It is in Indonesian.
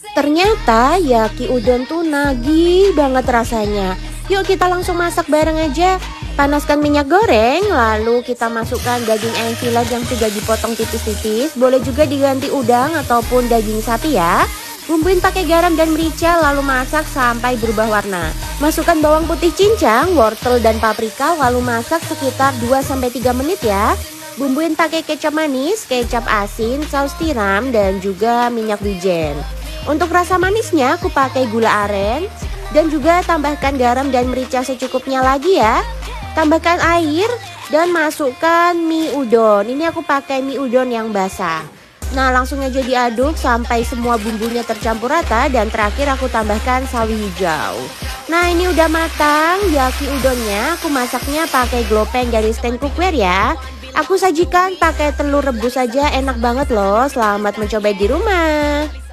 Ternyata yaki udon tuh nagih banget rasanya. Yuk kita langsung masak bareng aja. Panaskan minyak goreng, lalu kita masukkan daging enchilada yang sudah dipotong tipis-tipis. Boleh juga diganti udang ataupun daging sapi ya. Bumbuin pakai garam dan merica, lalu masak sampai berubah warna. Masukkan bawang putih cincang, wortel dan paprika, lalu masak sekitar 2-3 menit ya. Bumbuin pakai kecap manis, kecap asin, saus tiram, dan juga minyak wijen. Untuk rasa manisnya aku pakai gula aren dan juga tambahkan garam dan merica secukupnya lagi ya. Tambahkan air dan masukkan mie udon. Ini aku pakai mie udon yang basah. Nah, langsung aja diaduk sampai semua bumbunya tercampur rata dan terakhir aku tambahkan sawi hijau. Nah, ini udah matang yaki udonnya. Aku masaknya pakai glopeng dari stand cookware ya. Aku sajikan pakai telur rebus aja, enak banget loh. Selamat mencoba di rumah.